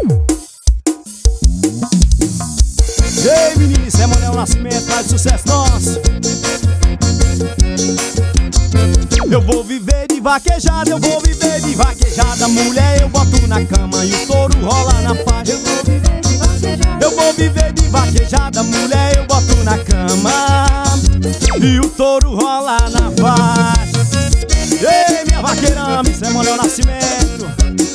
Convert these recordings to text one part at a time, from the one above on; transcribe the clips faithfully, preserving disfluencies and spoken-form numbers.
Ei, menino, isso é Manuel Nascimento, faz sucesso nosso. Eu vou viver de vaquejada, eu vou viver de vaquejada. Mulher, eu boto na cama e o touro rola na faixa. Eu vou viver de vaquejada, eu vou viver de vaquejada. Mulher, eu boto na cama e o touro rola na faixa. Ei, minha vaqueirama, isso é Manuel Nascimento.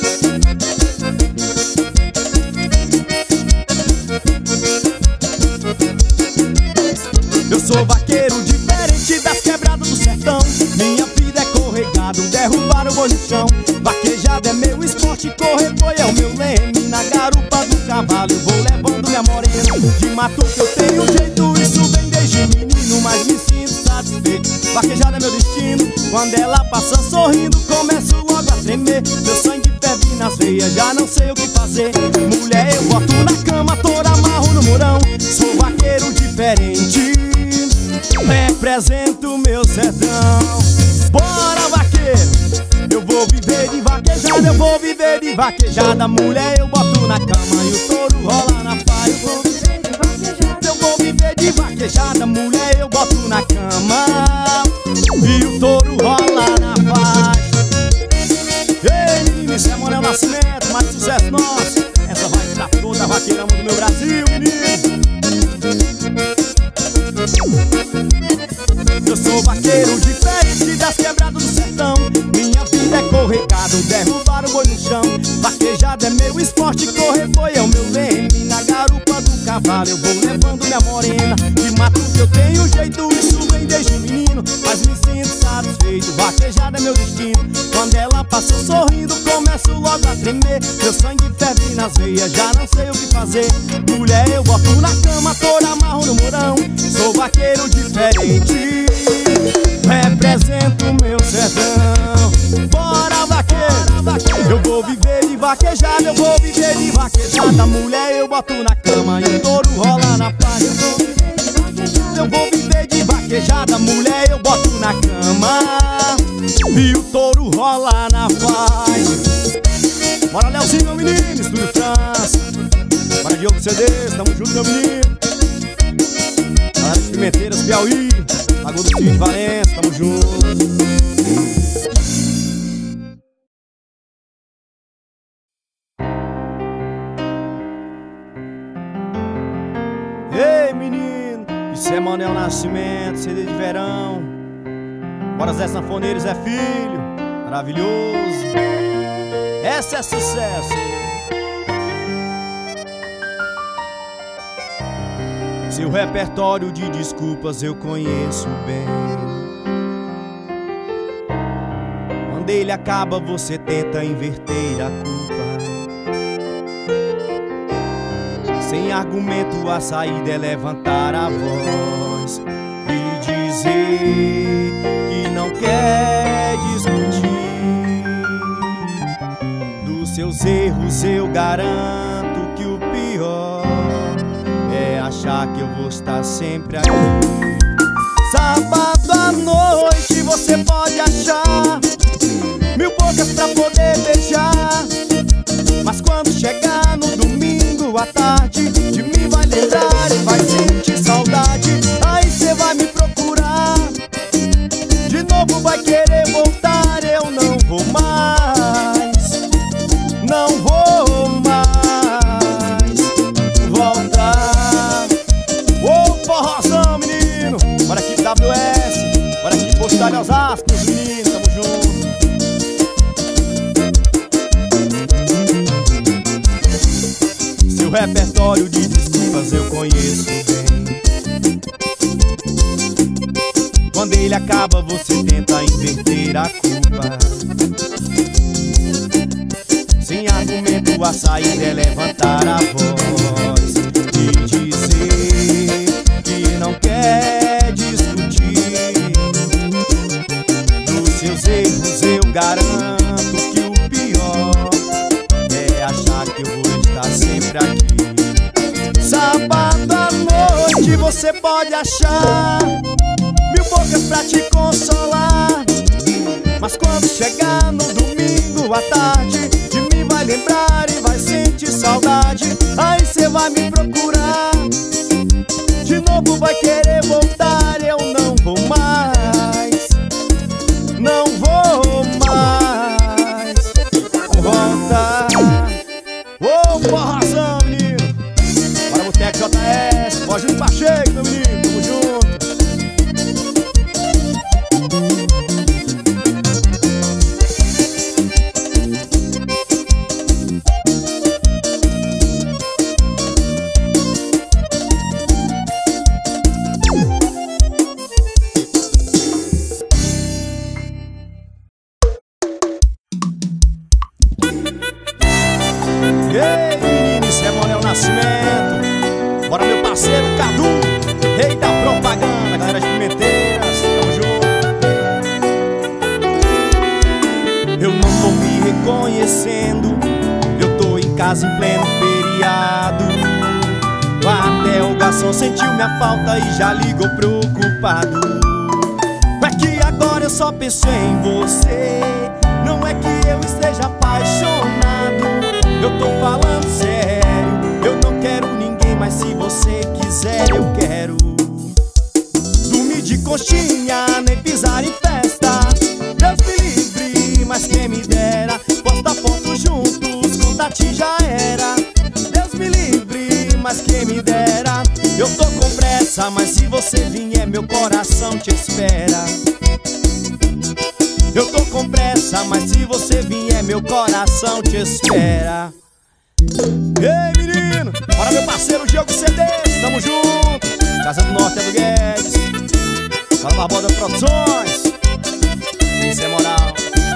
Eu sou vaqueiro diferente das quebradas do sertão. Minha vida é corregado, derrubar o boi no chão. Vaquejada é meu esporte, correr boi é o meu leme. Na garupa do cavalo eu vou levando minha morena. De mato que eu tenho jeito, isso vem desde menino, mas me sinto satisfeito. Vaquejada é meu destino, quando ela passa sorrindo começo logo a tremer. Meu sangue ferve nas veias, já não sei o que fazer. Mulher, eu boto na cama, toda amarro no murão. Sou vaqueiro diferente, represento meu sertão. Bora, vaqueiro! Eu vou viver de vaquejada, eu vou viver de vaquejada. Mulher, eu boto na cama e o touro rola na paz. Eu vou viver de vaquejada, eu vou viver de vaquejada. Mulher, eu boto na cama e o touro rola na paz. Ei, menino, isso é Manuel Nascimento, mais sucesso nosso. Essa vai pra toda a vaqueirama do meu Brasil, menino. Eu sou vaqueiro diferente das quebradas do sertão. Minha vida é corregado, derrubar o boi no chão. Vaquejada é meu esporte, correr boi é o meu leme. Na garupa do cavalo eu vou levando minha morena. De mato que eu tenho jeito, isso vem desde menino, mas me sinto satisfeito. Vaquejada é meu destino, quando ela passa sorrindo começo logo a tremer. Meu sangue ferve nas veias, já não sei o que fazer. Mulher, eu boto na cama, toda amarro no murão. Sou vaqueiro diferente, represento meu sertão. Bora, vaqueiro, vaqueiro. Eu vou viver de vaquejada, eu vou viver de vaquejada. Mulher, eu boto na cama e o touro rola na paz. Eu vou viver de vaquejada, eu vou viver de vaquejada. Mulher, eu boto na cama e o touro rola na paz. Bora, Leozinho, meu menino, Estúdio França. Bora, Diogo C Ds, tamo junto, meu menino. Galera de Pimenteiras, Piauí, Lagoa do Cio de Valença, tamo junto. Ei, menino, isso é Manuel Nascimento, C D de verão. Bora, Zé Sanfoneiro, Zé Filho, maravilhoso. Essa é sucesso. Seu repertório de desculpas eu conheço bem. Quando ele acaba você tenta inverter a culpa. Sem argumento a saída é levantar a voz e dizer que não quer discutir. Dos seus erros eu garanto que o pior é achar que eu vou estar sempre aqui. Sábado à noite você pode achar mil bocas pra poder beijar, mas quando chegar no domingo à tarde, de mim vai lembrar e vai sentir saudade. Aí cê vai me procurar de novo, vai querer voltar. Eu não vou mais, não vou mais voltar. Ô, forrozão, menino, bora aqui W S, bora aqui Postal de Osasco, meus meninos, tamo junto. Seu repertório de desculpas eu conheço bem. Quando ele acaba você tenta inverter a culpa. Sem argumento a saída é levantar a voz e dizer que não quer discutir. Dos seus erros eu garanto que o pior é achar que eu vou estar sempre aqui. Sábado à noite você pode achar mil bocas pra te consolar, mas quando chegar no domingo à tarde, de mim vai lembrar e vai sentir saudade. Aí cê vai me procurar, de novo vai querer voltar. Eu não vou mais, não vou mais voltar. Ô, forrazão, menino. Bora, Boteco J S, pode ir no Pacheco, meu menino, tamo junto. Ei, menino, isso é Manuel Nascimento. Bora, meu parceiro Cadu, rei da propaganda, galera de Pimenteiras, tamo junto. Eu não tô me reconhecendo, eu tô em casa em pleno feriado. Até o garçom sentiu minha falta e já ligou preocupado. É que agora eu só penso em você, não é que eu esteja apaixonado. Eu tô falando sério, eu não quero ninguém, mas se você quiser eu quero dormir de coxinha, nem pisar em festa. Deus me livre, mas quem me dera postar foto juntos, contatinho já era. Deus me livre, mas quem me dera. Eu tô com pressa, mas se você vier meu coração te espera. Eu tô com pressa, mas se você vier meu coração te espera. Ei, menino, bora, meu parceiro Diogo C D, tamo junto. Casa do Norte é do Guedes, bora, Barbosa Produções. Isso é moral.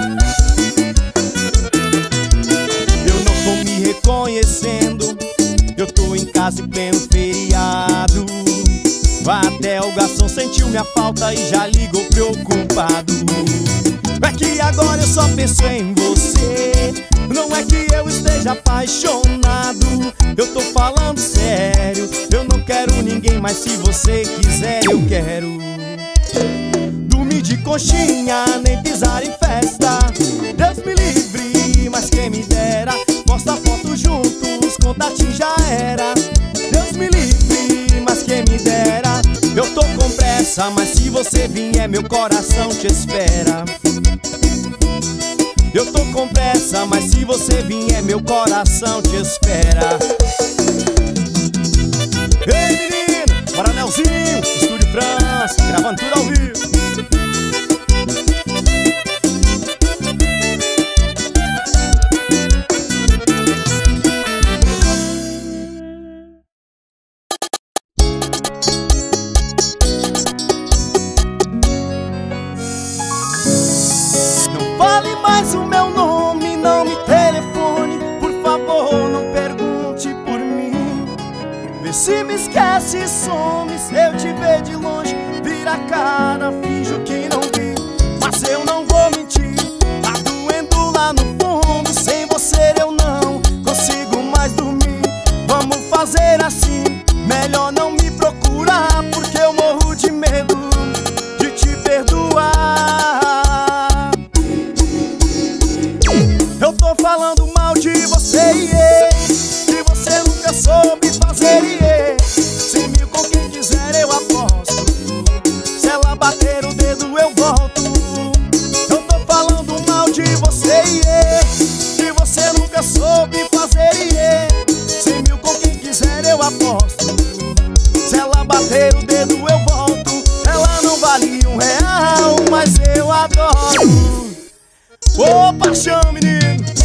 Eu não tô me reconhecendo, eu tô em casa em pleno feriado. Até o garçom sentiu minha falta e já ligou preocupado. É que agora eu só penso em você, não é que eu esteja apaixonado. Eu tô falando sério, eu não quero ninguém, mas se você quiser eu quero dormir de coxinha, nem pisar em festa. Deus me livre, mas quem me dera posta foto juntos, contatinho já era. Deus me livre, mas quem me dera. Eu tô com pressa, mas se você vier meu coração te espera. Eu tô com pressa, mas se você vier meu coração te espera. Ei, menino, bora, Nelzinho, Estúdio France, gravando tudo ao vivo. O meu nome, não me telefone, por favor, não pergunte por mim. Vê se me esquece e some, se eu te ver de longe, vira a cara, finjo que não vi. Mas eu não vou mentir, tá doendo lá no fundo. Sem você eu não consigo mais dormir. Vamos fazer assim, melhor não me procurar, porque eu morro de medo de te perdoar. Eu tô falando mal de você, yeah, que você nunca soube fazer, yeah. Cem mil com quem quiser eu aposto, se ela bater o dedo eu volto. Eu tô falando mal de você, yeah, que você nunca soube fazer, yeah. Cem mil com quem quiser eu aposto, se ela bater o dedo eu volto. Ela não vale um real, mas eu adoro. Ô, paixão, menino.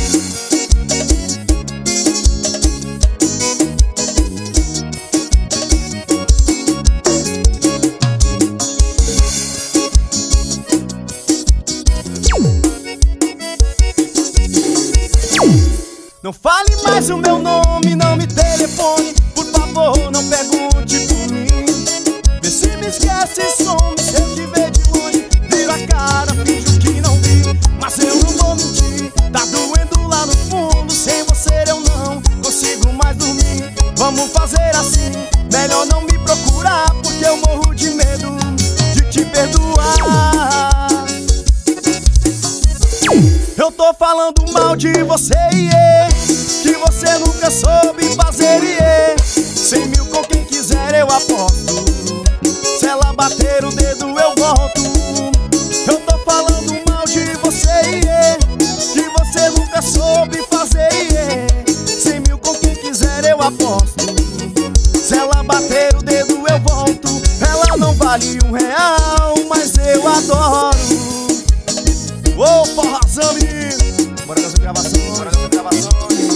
Não fale mais o meu nome, não me telefone, por favor, não pergunte por mim. Vê se me esquece e some, se eu te ver de longe, viro a cara, finjo que não vi. Mas eu não vou mentir, tá doendo lá no fundo. Sem você eu não consigo mais dormir. Vamos fazer assim, melhor não me procurar, porque eu morro de medo de te perdoar. Eu tô falando mal de você, yeah, nunca soube fazer iê. Cem mil com quem quiser eu aposto. Se ela bater o dedo eu volto. Eu tô falando mal de você, iê, que você nunca soube fazer iê. Cem mil com quem quiser eu aposto. Se ela bater o dedo eu volto. Ela não vale um real, mas eu adoro. Ô, forrazão, menino. Bora fazer gravação, bora fazer gravação.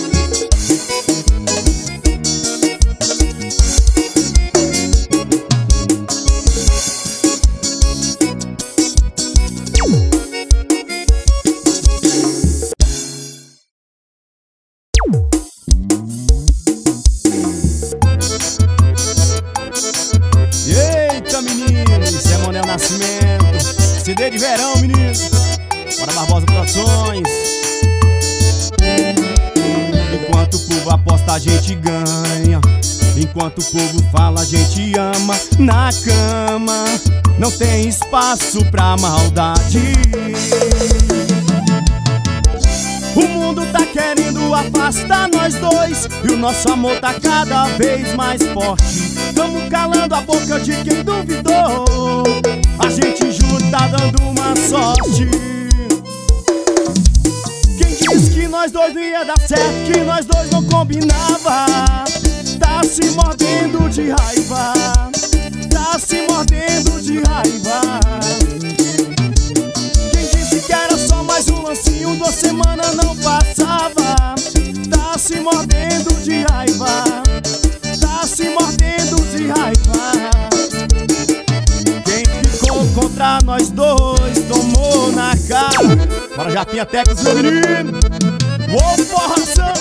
Eita, menino, isso é Monel Nascimento. C D de verão, menino. Bora Barbosa Produções. Enquanto o povo aposta, a gente ganha. Enquanto o povo fala, a gente ama. Na cama não tem espaço pra maldade. O mundo tá querendo afastar nós dois, e o nosso amor tá cada vez mais forte. Tamo calando a boca de quem duvidou. A gente junto tá dando uma sorte. Quem disse que nós dois não ia dar certo, que nós dois não combinava, tá se mordendo de raiva. Tá se mordendo de raiva. Quem disse que era só mais um lancinho, duas semanas não passava, tá se mordendo de raiva. Tá se mordendo de raiva. Quem ficou contra nós dois tomou na cara. Bora Japinha Tecos, meu menino. Ô, forração.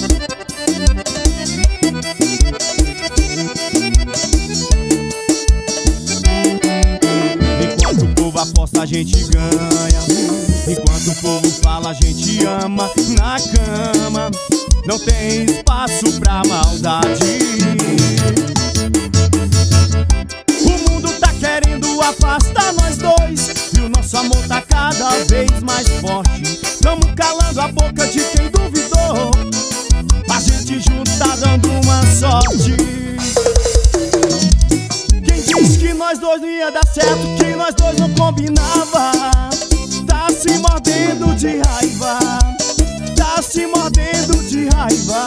Enquanto o povo aposta, a gente ganha. Enquanto o povo fala, a gente ama. Na cama não tem espaço pra maldade. O mundo tá querendo afastar nós dois, e o nosso amor tá cada vez mais forte. Tamo calando a boca de quem duvidou. A gente junto tá dando uma sorte. Quem disse que nós dois não ia dar certo, que nós dois não combinava, tá se mordendo de raiva. Tá se mordendo de raiva.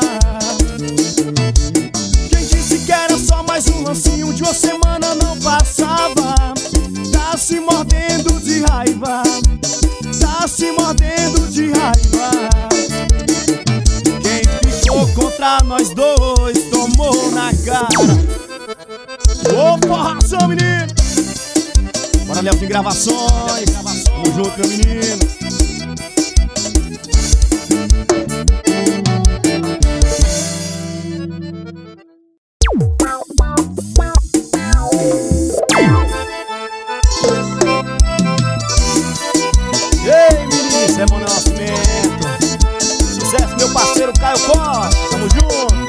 Quem disse que era só mais um lancinho, de uma semana não passava, tá se mordendo de raiva. Tá se mordendo de raiva. Quem ficou contra nós dois tomou na cara. Ô, forração, menino. Bora, Léo, de gravações. Tamo junto, meu menino. Ei, menino, isso é Monel Nascimento. Sucesso, meu parceiro Caio Costa. Tamo junto.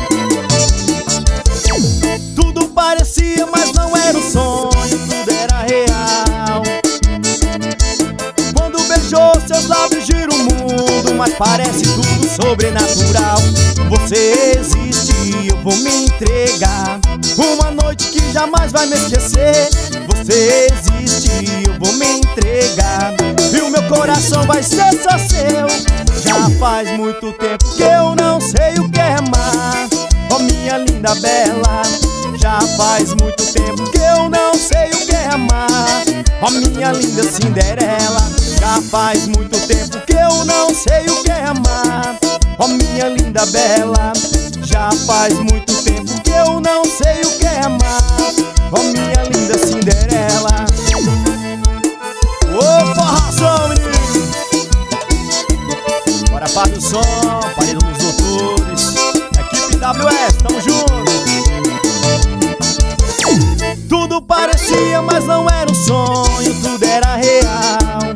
Tudo parecia, mas não era um sonho, tudo era real. Quando beijou, seus lábios giram o mundo, mas parece tudo sobrenatural. Você existe, eu vou me entregar. Uma noite que jamais vai me esquecer. Você existe, eu vou me entregar. E o meu coração vai ser só seu. Já faz muito tempo que eu não sei o que é amar. Oh, minha linda bela. Já faz muito tempo que eu não sei o que é amar. Oh, minha linda Cinderela. Já faz muito tempo que eu não sei o que é amar. Oh, minha linda bela. Já faz muito tempo que eu não sei o que é amar. Oh, minha linda Cinderela. Ô, forração, menino. Bora, Fábio Som, Paredão dos Doutores, equipe W S, tamo junto. Tudo parecia, mas não era um sonho, tudo era real.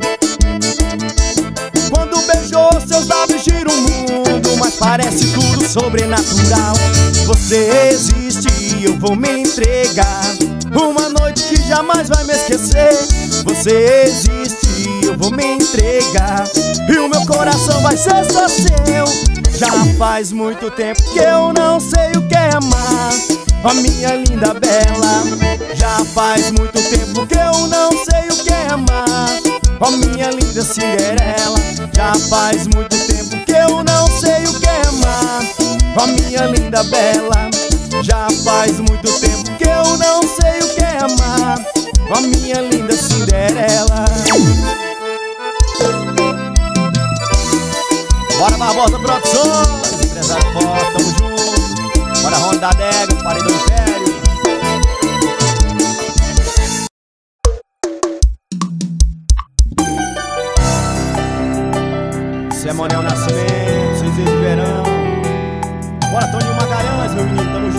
Quando beijou, seus lábios giram o mundo, mas parece tudo sobrenatural. Você existe e eu vou me entregar. Uma noite que jamais vai me esquecer. Você existe e eu vou me entregar. E o meu coração vai ser só seu. Já faz muito tempo que eu não sei o que é amar, ó minha linda bela. Já faz muito tempo que eu não sei o que é amar, ó minha linda Cinderela. Já faz muito tempo que eu não sei o que é amar, ó minha linda bela. Já faz muito tempo que eu não sei o que é amar, ó minha linda Cinderela. Bora Barbosa Produções, empresário forte, tamo junto. Bora Ronda da Adega, Paredão Império. Semonel Nascimento, Cinzeiro de Verão. Bora Toninho Magalhães, meu menino, tamo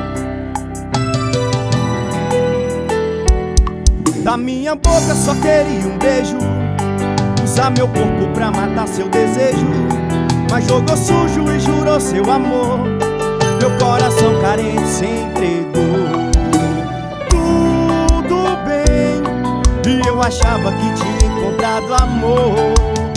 junto. Da minha boca só queria um beijo, usar meu corpo pra matar seu desejo, mas jogou sujo e jurou seu amor. Meu coração carente se entregou. Tudo bem, e eu achava que tinha encontrado amor.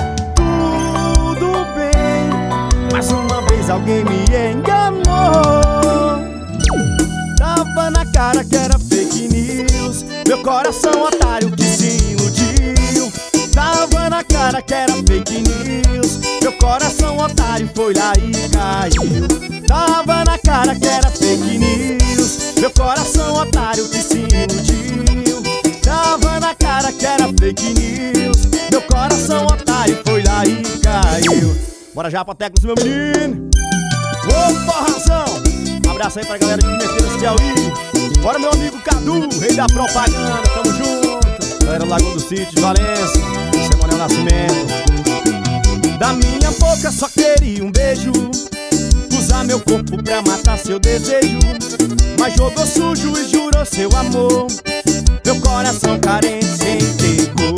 Tudo bem, mas uma vez alguém me enganou. Tava na cara que era fake news, meu coração otário que se iludiu. Tava na cara que era fake news, meu coração otário foi lá e caiu. Tava na cara que era fake news, meu coração otário que se iludiu. Tava na cara que era fake news, meu coração otário foi lá e caiu. Bora já pra Tecnos, meu menino. Ô, porrazão! Abraço aí pra galera de Pimenteiras, Piauí. Bora meu amigo Cadu, rei da propaganda, tamo junto. Galera do Lagoa do Sítio, Valença, Semonel Nascimento. Da minha boca só queria um beijo, usar meu corpo pra matar seu desejo, mas jogou sujo e jurou seu amor. Meu coração carente se entregou.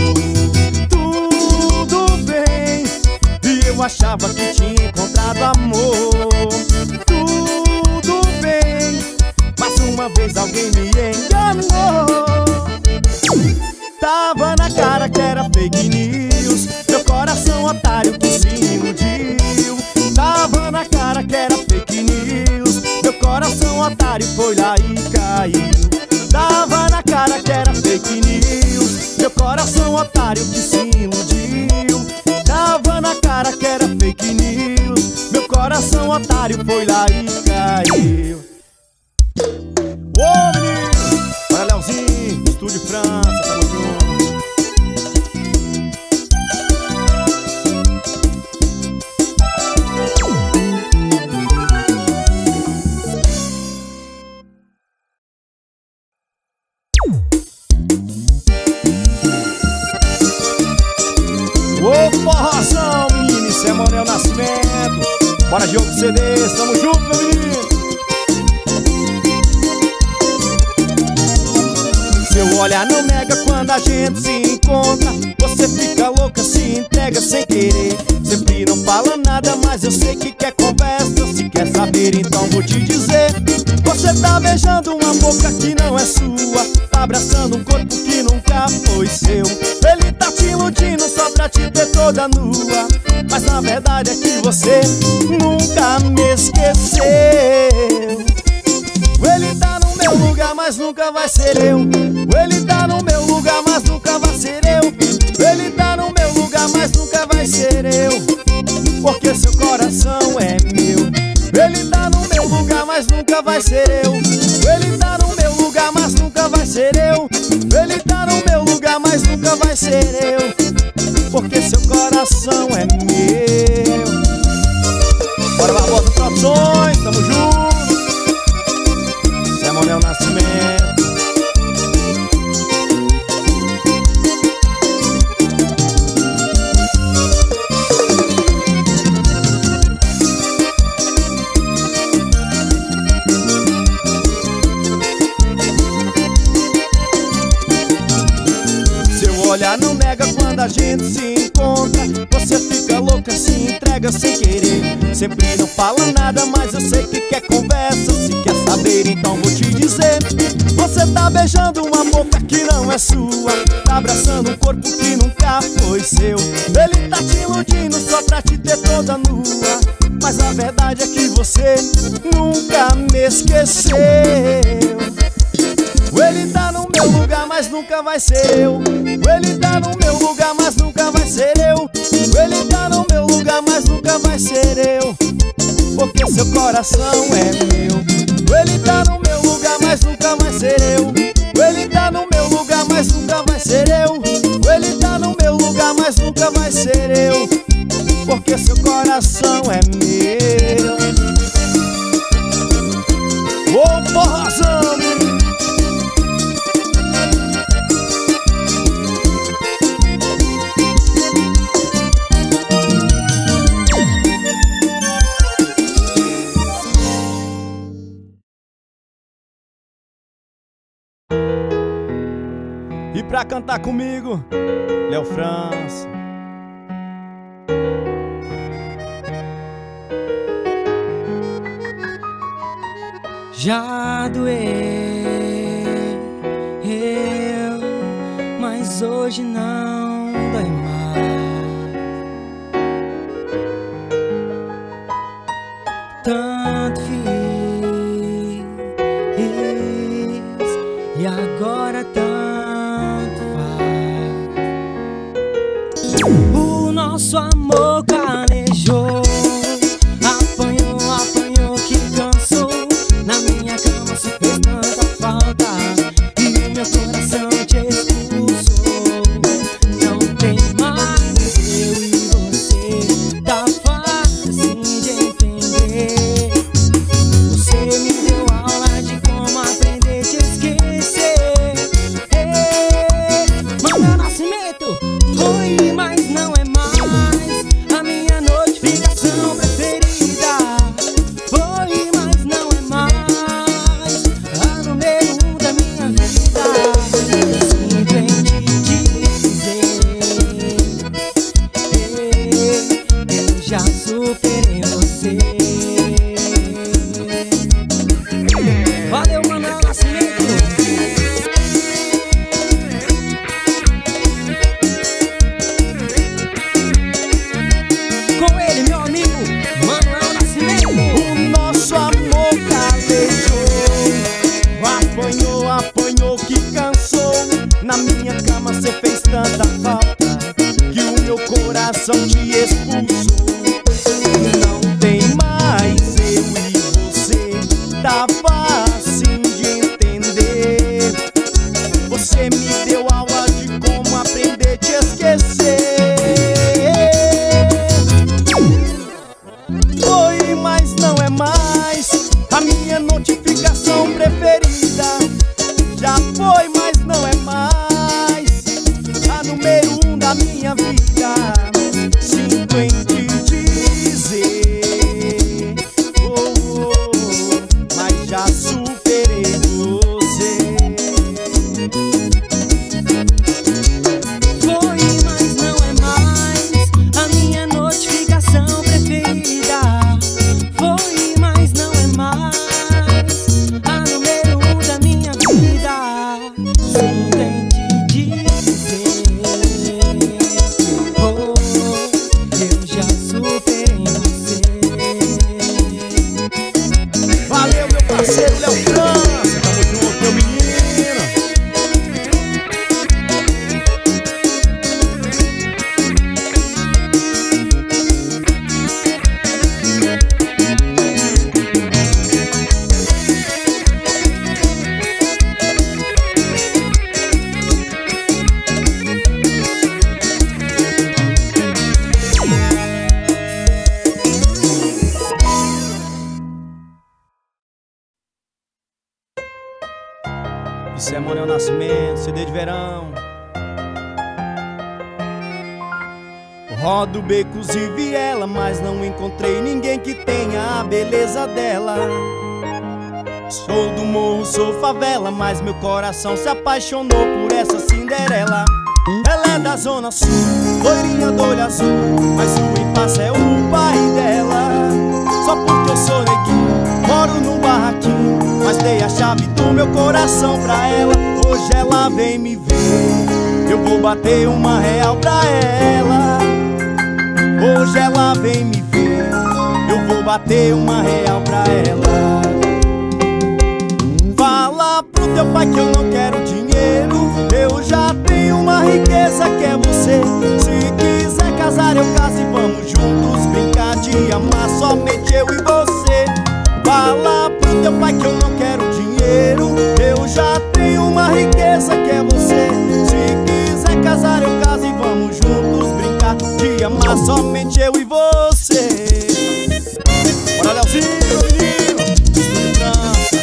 Tudo bem, e eu achava que tinha encontrado amor. Tudo bem, mas uma vez alguém me enganou. Tava na cara que era fake news, meu coração otário que se iludiu. Tava na cara que era fake news, meu coração otário foi lá e caiu. Tava na cara que era fake news, meu coração otário que se iludiu. Tava na cara que era fake news, meu coração otário foi lá e caiu. Ô menino, bora Leozinho, Estúdio França, tamo junto. Ô porrazão, menino, Semonel Nascimento. Bora Diogo C Ds, tamo junto, meu menino. Seu olhar não nega quando a gente se encontra, você fica louca, se entrega sem querer. Sempre não fala nada, mas eu sei que quer conversa. Se quer saber, então vou te dizer. Você tá beijando uma boca que não é sua, tá abraçando um corpo que nunca foi seu. Ele tá te iludindo só pra te ter toda nua, mas na verdade é que você nunca me esqueceu. Ele tá no meu lugar, mas nunca vai ser eu. Ele tá no meu lugar, mas nunca vai ser eu. Ele tá no meu lugar, mas nunca vai ser eu, porque seu coração é meu. Ele tá no meu lugar, mas nunca vai ser eu. Ele tá no meu lugar, mas nunca vai ser eu. Ele tá no meu lugar, mas nunca vai ser eu, porque seu coração é meu. Bora Barbosa Produções, tamo junto. Semonel Nascimento. Seu olhar não nega quando a gente se encontra, você fica louca, se entrega sem querer. Sempre não fala nada, mas eu sei que quer conversa. Se quer saber, então vou te dizer. Você tá beijando uma boca que não é sua, tá abraçando um corpo que nunca foi seu. Ele tá te iludindo só pra te ter toda nua, mas a verdade é que você nunca me esqueceu. Ele tá no meu lugar, mas nunca vai ser eu. Ele tá no meu lugar, mas nunca vai ser eu. Ele tá no meu lugar, mas nunca vai ser eu, porque seu coração é meu. Ele tá no meu lugar, mas nunca vai ser eu. Ele tá no meu lugar, mas nunca vai ser eu. Ele tá no meu lugar, mas nunca vai ser eu, porque seu coração é meu. Ô forrozão! E pra cantar comigo, Léo França. Já doeu, mas hoje não dói mais. Tanto fiz e agora tanto faz. O nosso amor calejou, apanhou, apanhou que cansou. Na minha cama se fez tanta falta e o meu coração te expulsou. Não tem mais eu e você, tá fácil assim de entender. Você me deu aula de como aprender a te esquecer. Manuel Nascimento foi, mas não é mais a minha notificação preferida. Foi, mas não é mais a número um da minha vida. Sinto em te dizer, eu já superei você. Valeu, Manuel Nascimento. Com ele, meu amigo Manuel Nascimento. O nosso amor calejou, apanhou, apanhou que cansou. Na minha cama cê fez tanta falta que o meu coração te expulsou. Não tem mais eu e você, tá fácil de entender. Você me deu aula de como aprender a te esquecer. Foi, mas não é mais a minha notificação preferida. Já foi, mas não é mais a número um da minha vida. Sinto em te dizer, oh, oh, mas já superei você. Foi, mas não é mais a minha notificação preferida. Foi, mas não é mais a número um da minha vida. Sinto em te dizer, oh, eu já superei você. Valeu, meu parceiro Léo França, tamo junto, meu menino. Isso é Manuel Nascimento, C D de verão. Rodo becos e viela, mas não encontrei ninguém que tenha a beleza dela. Sou do morro, sou favela, mas meu coração se apaixonou por essa Cinderela. Ela é da zona sul, loirinha do olho azul, mas o impasse é o pai dela. Só porque eu sou neguinho, moro num barraquinho, mas dei a chave do meu coração pra ela. Hoje ela vem me ver, eu vou bater uma real pra ela. Hoje ela vem me ver, eu vou bater uma real pra ela. Fala pro teu pai que eu não quero dinheiro, eu já tenho uma riqueza que é você. Se quiser casar eu caso e vamos juntos brincar de amar, somente eu e você. Fala pro teu pai que eu não quero dinheiro, eu já tenho uma riqueza que é você. Se quiser casar eu caso e vamos juntos brincar de amar, somente eu e você. Bora, Leozinho, menino, estúdio França.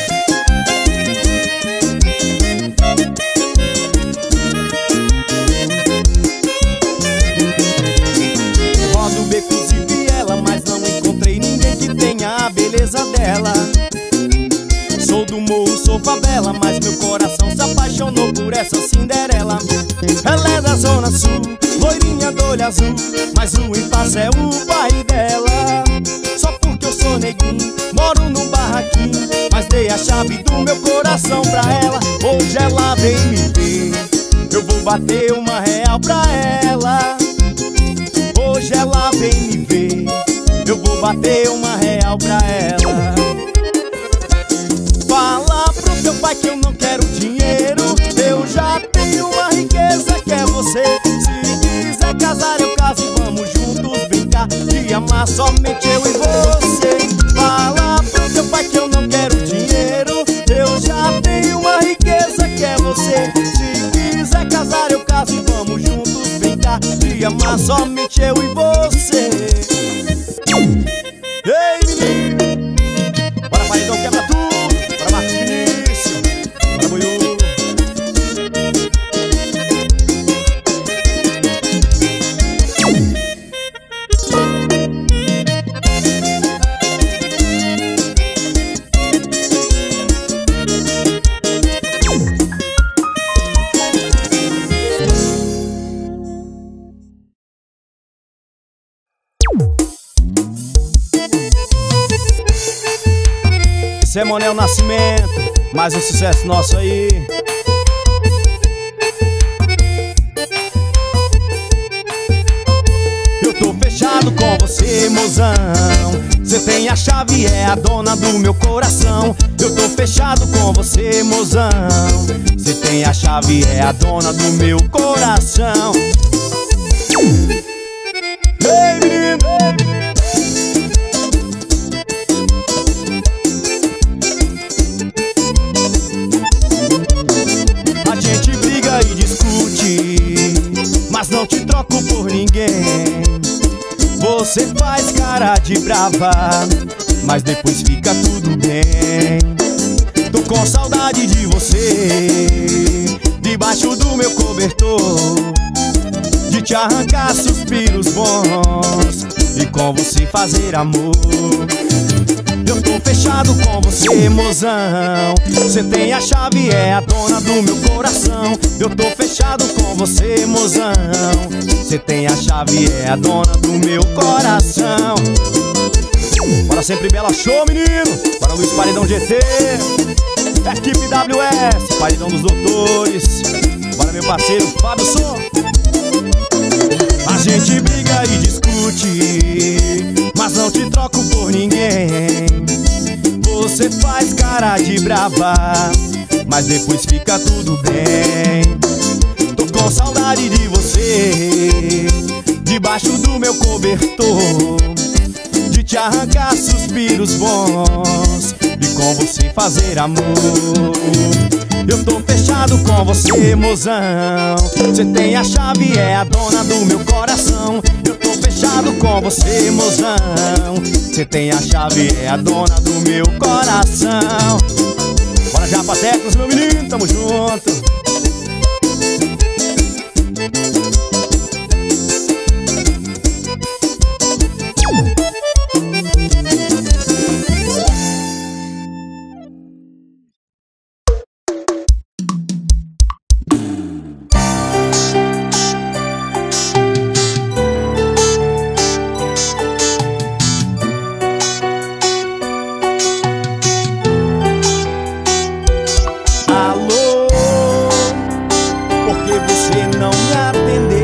Rodo becos e viela, mas não encontrei ninguém que tenha a beleza dela. Sou do morro, sou favela, mas meu coração se apaixonou por essa Cinderela. Ela é da zona sul, loirinha do olho azul, mas o impasse é o pai dela. Só porque eu sou neguinho, moro num barraquinho, mas dei a chave do meu coração pra ela. Hoje ela vem me ver, eu vou bater uma real pra ela. Hoje ela vem me ver, eu vou bater uma real pra ela. Fala pro teu pai que eu não quero dinheiro, eu já tenho uma riqueza que é você. Se quiser casar eu caso e vamos juntos brincar de amar, somente eu e você. Fala pro teu pai que eu não quero dinheiro, eu já tenho uma riqueza que é você. Se quiser casar eu caso e vamos juntos brincar de amar, somente eu e você. Ei, menino, bora paredão, quebra tudo. Esse é Monel Nascimento, mais um sucesso nosso aí. Eu tô fechado com você, mozão. Cê tem a chave, é a dona do meu coração. Eu tô fechado com você, mozão. Cê tem a chave, é a dona do meu coração. Ei, menino, ei, menino. A gente briga e discute, mas não te troco por ninguém. Você faz cara de brava, mas depois fica tudo bem. Tô com saudade de você, debaixo do meu cobertor, de te arrancar suspiros bons e com você fazer amor. Eu tô fechado com você, mozão. Cê tem a chave, é a dona do meu coração. Eu tô fechado com você, mozão. Cê tem a chave, é a dona do meu coração. Bora sempre Bela Show, menino. Bora Luiz Paredão G T, equipe W S, Paredão dos Doutores. Bora meu parceiro Fábio Som. A gente briga e discute, mas não te troco por ninguém. Você faz cara de brava, mas depois fica tudo bem. Tô com saudade de você, debaixo do meu cobertor, de te arrancar suspiros bons e com você fazer amor. Eu tô fechado com você, mozão. Cê tem a chave, é a dona do meu coração. Eu tô fechado com você, mozão. Cê tem a chave, é a dona do meu coração. Bora já pra Tecnos, meu menino, tamo junto.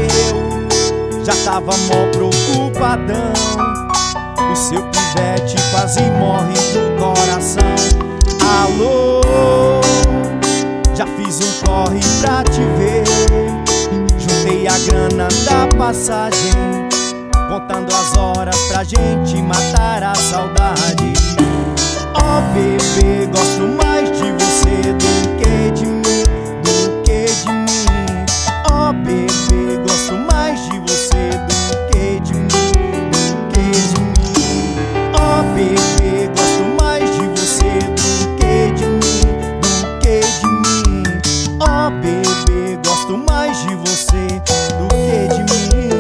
Tava mó preocupadão, o seu pivete quase morre do coração. Alô, já fiz um corre pra te ver. Juntei a grana da passagem, contando as horas pra gente matar a saudade. Oh bebê, gosto mais de você do que de mim, do que de mim. Oh bebê, gosto mais de você do que de mim, do que de mim. Oh bebê, gosto mais de você do que de mim, do que de mim. Oh bebê, gosto mais de você do que de mim.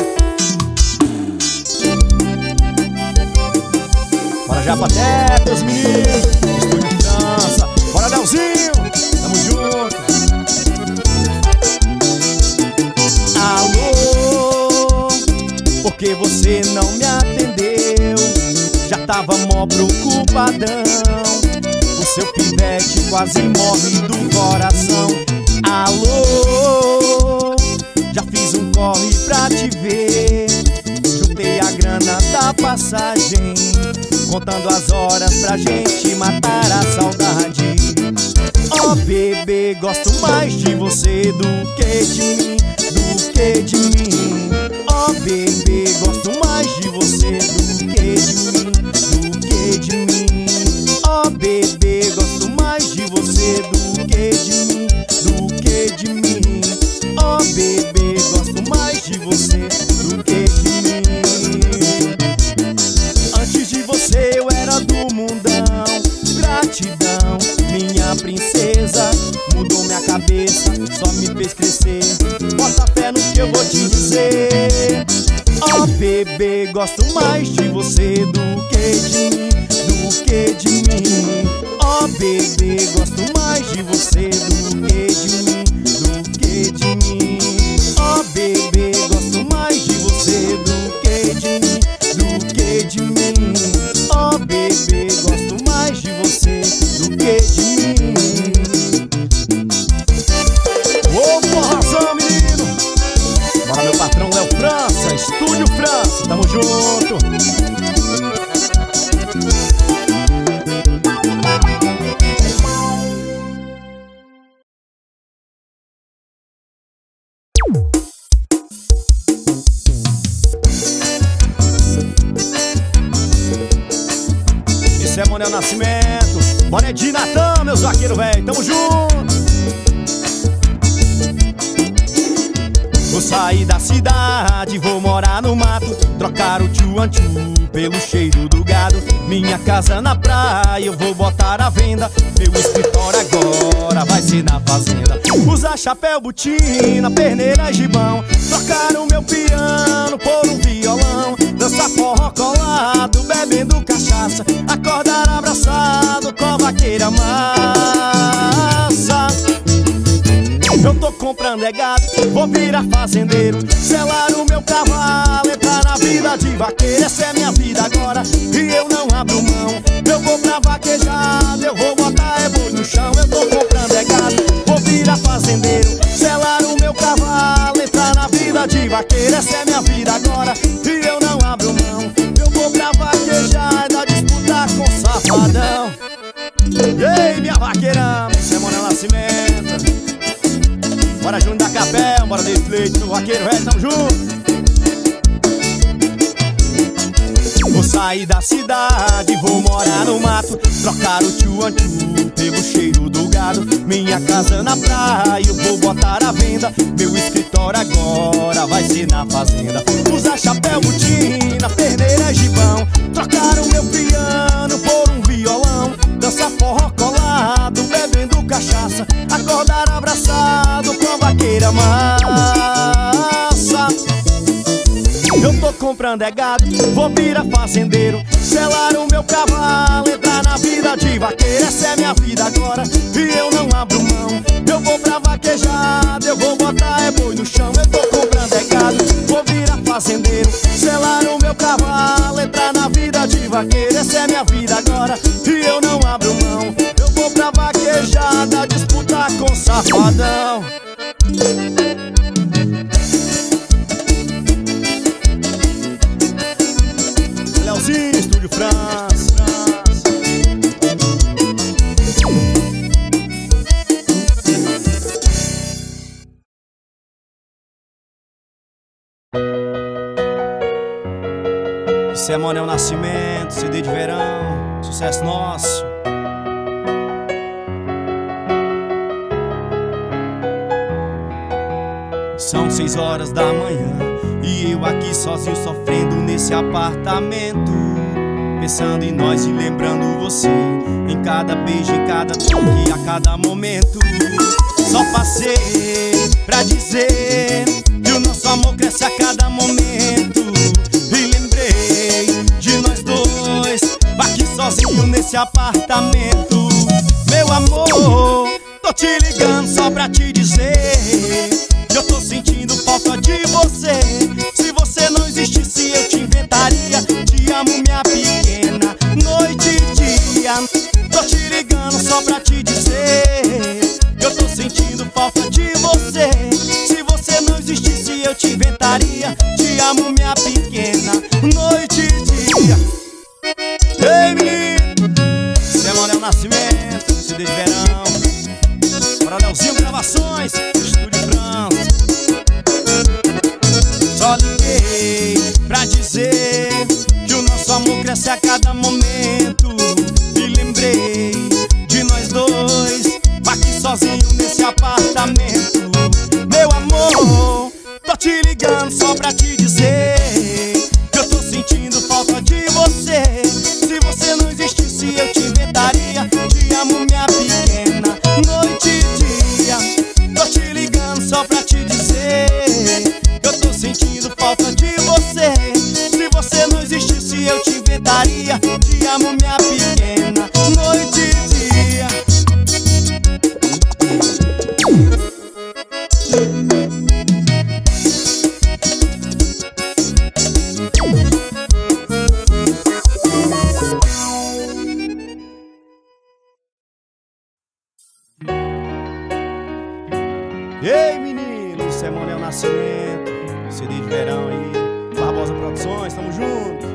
Bora já pra terra, meus meninos. Estúdio França. Bora, Delzinho. Tamo junto. Alô, por que você não me atendeu? Já tava mó preocupadão. O seu pivete quase morre do coração. Alô, já fiz um corre pra te ver. Juntei a grana da passagem, contando as horas pra gente matar a saudade. Oh bebê, gosto mais de você do que de mim, do que de mim. Oh bebê, gosto mais de você do que de mim, do que de mim. Oh bebê, gosto mais de você do que de mim, do que de mim. Oh bebê, gosto mais de você do que de mim. Antes de você eu era do mundão. Gratidão, minha princesa, mudou minha cabeça, só me fez crescer. Bota fé no que eu vou te dizer. Oh bebê, gosto mais de você do que de mim, do que de mim. Oh bebê, gosto mais de você do que de mim, do que de mim. Oh bebê, gosto mais de você do que de mim, do que de mim. Oh bebê, gosto mais de você do que de mim. Ô forrozão, menino. Bora, meu patrão Léo França, Estúdio França, tamo junto. Isso é Monel Nascimento, Boné de Natan, meus vaqueiros velho, tamo junto. Vou sair da cidade, vou morar no mato, trocar o tchuanchu pelo cheiro do gado. Minha casa na praia eu vou botar à venda, meu escritório agora vai ser na fazenda. Usar chapéu, botina, perneira, gibão, trocar o meu piano por um violão, dançar forró colado, bebendo cachaça, acordar abraçado com a vaqueira massa. Eu tô comprando é gado, vou virar fazendeiro, selar o meu cavalo, entrar na vida de vaqueiro. Essa é minha vida agora e eu não abro mão. Eu vou pra vaquejada, eu vou botar é boi no chão. Eu tô comprando é gado, vou virar fazendeiro, selar o meu cavalo, entrar na vida de vaqueiro. Essa é minha vida agora e eu não abro mão. Eu vou pra vaquejada, disputar com safadão. Ei, minha vaqueirama, esse é Monel Nascimento. Bora junto da Capel, bora desse leite no vaqueiro velho, tamo junto. Vou sair da cidade, vou morar no mato, trocar o tchuanchu pelo cheiro do gado. Minha casa na praia eu vou botar à venda, meu escritório agora vai ser na fazenda. Usar chapéu, botina, perneira, gibão, trocar o meu piano por um violão, dançar forró colado, bebendo cachaça, acordar abraçado com a vaqueira massa. Eu tô comprando é gado, vou virar fazendeiro, selar o meu cavalo, entrar na vida de vaqueiro. Essa é minha vida agora e eu não abro mão. Eu vou pra vaquejada, eu vou botar é boi no chão. Eu tô comprando é gado, vou virar fazendeiro, selar o meu cavalo, entrar na vida de vaqueiro. Essa é minha vida agora e eu não abro mão. Eu vou pra vaquejada, disputar com safadão. Leozinho, Estúdio França. Simone é o Nascimento, C D de verão, sucesso nosso. São seis horas da manhã e eu aqui sozinho sofrendo nesse apartamento, pensando em nós e lembrando você, em cada beijo, em cada toque, a cada momento. Só passei pra dizer que o nosso amor cresce a cada momento. E lembrei de nós dois, aqui sozinho nesse apartamento. Meu amor, tô te ligando só pra te dizer que eu tô sentindo falta de você. Se você não existisse eu te inventaria. Te amo minha pequena, noite e dia. Tô te ligando só pra te dizer que eu tô sentindo falta de você. Se você não existisse eu te inventaria. Te amo minha pequena, noite e dia. Ei menino, Simone é o Nascimento, C D de verão, Coronelzinho Gravações, Estúdio França. Só liguei pra dizer que o nosso amor cresce a cada momento. E lembrei de nós dois, aqui sozinho nesse apartamento. Meu amor, tô te ligando só pra te dizer que eu tô sentindo falta de você. Se você não existisse eu te inventaria. Te amo minha pequena, noite e dia. Tô te ligando só pra te dizer que eu tô sentindo falta de você. Se você não existisse eu te inventaria. Te amo minha pequena, noite e dia. Ei menino, Simone é o Nascimento, C D de verão aí, Barbosa Produções, tamo junto.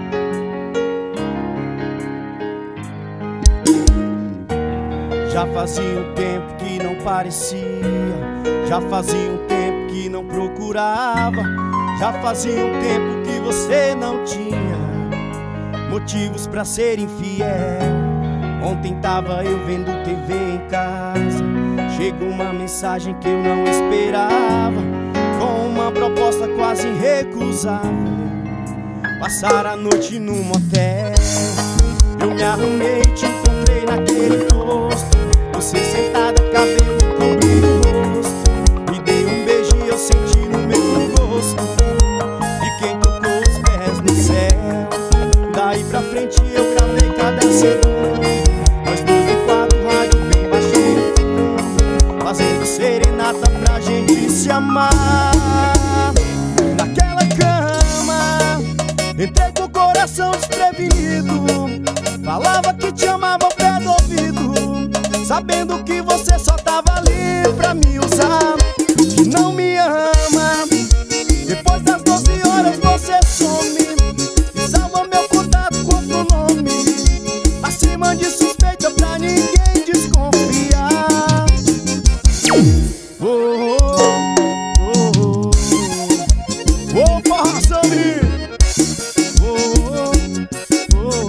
Já fazia um tempo que não parecia, já fazia um tempo que não procurava, já fazia um tempo que você não tinha motivos pra ser infiel. Ontem tava eu vendo T V em casa, chegou uma mensagem que eu não esperava, com uma proposta quase irrecusável: passar a noite num motel. Eu me arrumei, te encontrei naquele posto, você sentada, cabelo cobrindo o rosto. Me dei um beijo e eu senti no mesmo gosto de quem tocou os pés no céu. Daí pra frente eu gravei cada segundo, nós dois no quarto, rádio bem baixinho, fazendo serenata pra gente se amar. Naquela cama, entrei com o coração desprevenido, falava que te amava ao pé do ouvido, sabendo que você só tava ali pra me usar. Que não me ama, depois das doze horas você some e salva meu contato com outro nome, acima de suspeita pra ninguém desconfiar. Oh, oh, oh, oh, oh, forração, menino. Oh, oh,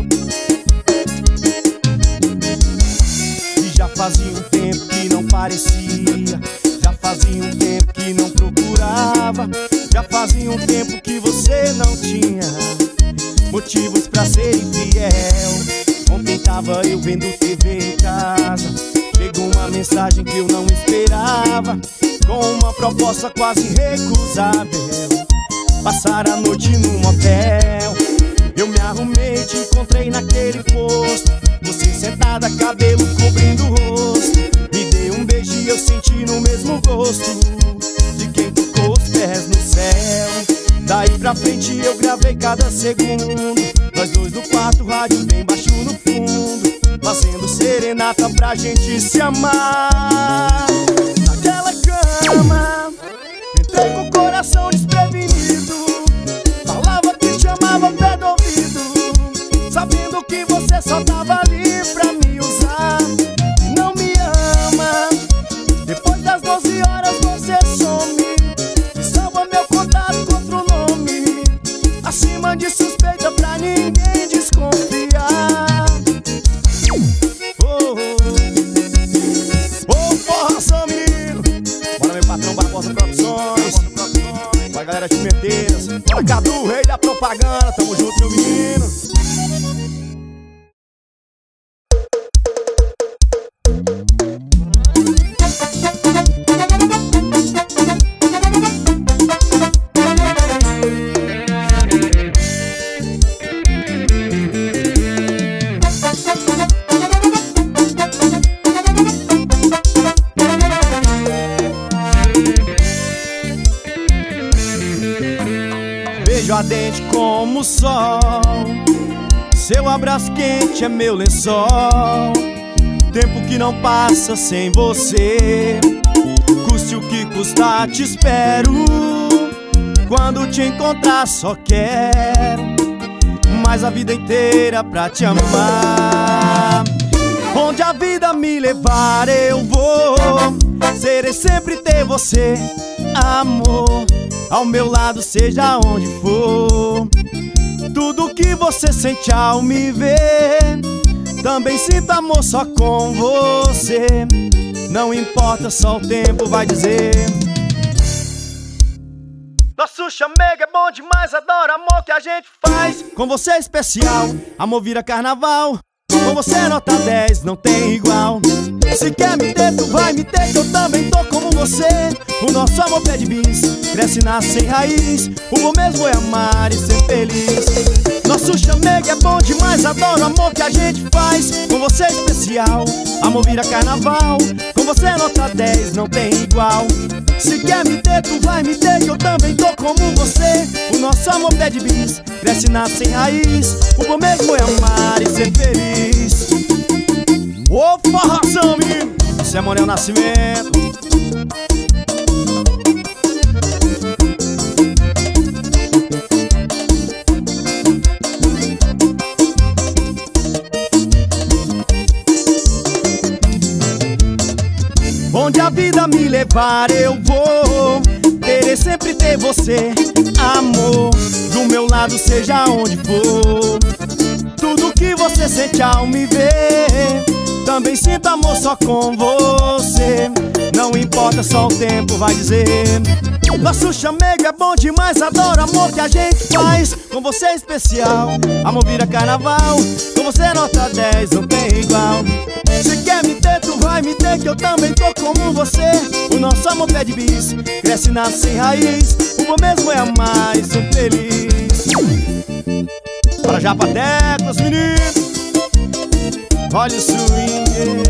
oh. E já fazia um tempo que não parecia, já fazia um tempo que não procurava, já fazia um tempo que você não tinha motivos pra ser infiel. Ontem tava eu vendo T V em casa, chegou uma mensagem que eu não esperava, com uma proposta quase irrecusável: passar a noite num motel. Eu me arrumei, te encontrei naquele posto, você sentada, cabelo cobrindo o rosto. Me dei um beijo e eu senti no mesmo gosto de quem tocou os pés no céu. Daí pra frente eu gravei cada segundo, nós dois no quarto, rádio bem baixo no fundo, fazendo serenata pra gente se amar. Naquela cama, entrei com o coração desprevenido, falava que te amava ao pé do ouvido, sabendo que você só tava ali pra me usar. Não me ama, depois das doze horas você some e salva meu contato com outro nome, acima de suspeita quente como o sol. Seu abraço quente é meu lençol. Tempo que não passa sem você. Custe o que custar, te espero. Quando te encontrar só quero mais a vida inteira pra te amar. Onde a vida me levar eu vou. Serei sempre ter você, amor, ao meu lado seja onde for. Tudo que você sente ao me ver, também sinto amor só com você. Não importa, só o tempo vai dizer. Nosso chamego é bom demais, adoro o amor que a gente faz. Com você é especial, amor vira carnaval. Com você é nota dez, não tem igual. Se quer me ter, tu vai me ter, que eu também tô como você. O nosso amor pede bis, cresce, nasce sem raiz. O bom mesmo é amar e ser feliz. Nosso chamego é bom demais, adoro o amor que a gente faz. Com você é especial, amor vira carnaval. Com você é nota dez, não tem igual. Se quer me ter, tu vai me ter, que eu também tô como você. O nosso amor pede bis, cresce, nasce sem raiz. O bom mesmo é amar e ser feliz. Ô forrazão, menino, isso é Manuel Nascimento. Onde a vida me levar eu vou. Querer sempre ter você, amor, do meu lado seja onde for. Tudo que você sente ao me ver, também sinto amor só com você. Não importa, só o tempo vai dizer. Nosso chamego é bom demais, adoro o amor que a gente faz. Com você é especial, amor vira carnaval. Com você é nota dez, não tem igual. Se quer me ter, tu vai me ter, que eu também tô como você. O nosso amor pede bis, cresce, nasce sem raiz. O bom mesmo é amar e ser feliz. Para já pra teclas, meninos, olha o swing.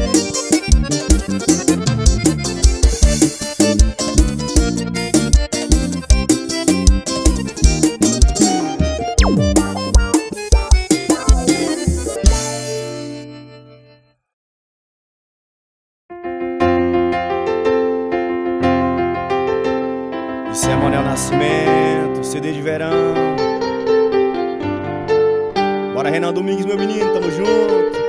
Isso é Manuel Nascimento, C D de verão. Bora, Renan Domingues, meu menino, tamo junto.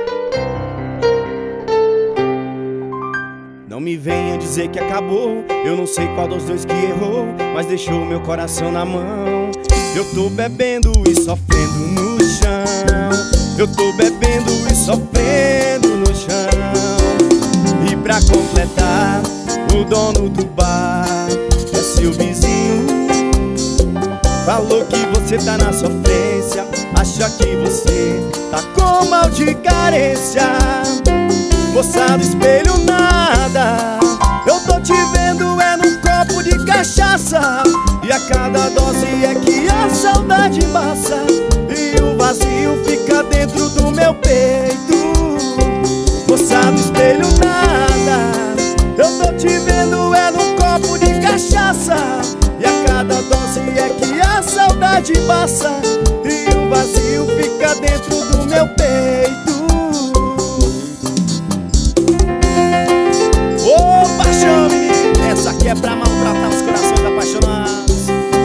Não me venha dizer que acabou, eu não sei qual dos dois que errou, mas deixou meu coração na mão. Eu tô bebendo e sofrendo no chão. Eu tô bebendo e sofrendo no chão. E pra completar, o dono do bar é seu vizinho. Falou que você tá na sofrência, acha que você tá com mal de carência. Moça do espelho nada, eu tô te vendo é num copo de cachaça. E a cada dose é que a saudade passa, e o vazio fica dentro do meu peito. Moça do espelho nada, eu tô te vendo é num copo de cachaça. E a cada dose é que a saudade passa, e o vazio fica dentro do meu peito. Ô paixão, menino, essa aqui é pra maltratar os corações apaixonados.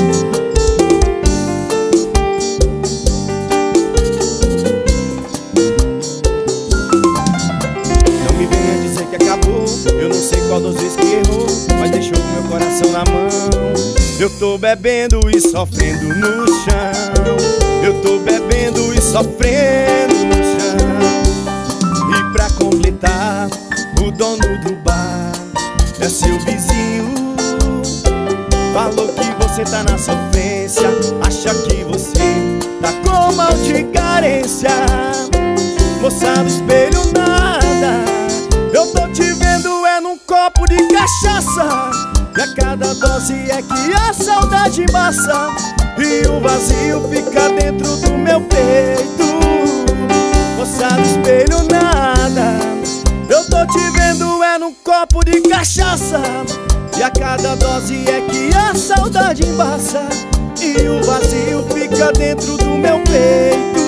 Não me venha dizer que acabou, eu não sei qual dos dois que errou, mas deixou meu coração na mão. Eu tô bebendo e sofrendo no chão. Eu tô bebendo e sofrendo no chão. E pra completar, o dono do bar é seu vizinho. Falou que você tá na sofrência, acha que você tá com mal de carência. Moça do espelho nada, eu tô te vendo é num copo de cachaça. E a cada dose é que a saudade passa, e o vazio fica dentro do meu peito. Moça do espelho nada, eu tô te vendo é num copo de cachaça, e a cada dose é que a saudade embaça, e o vazio fica dentro do meu peito.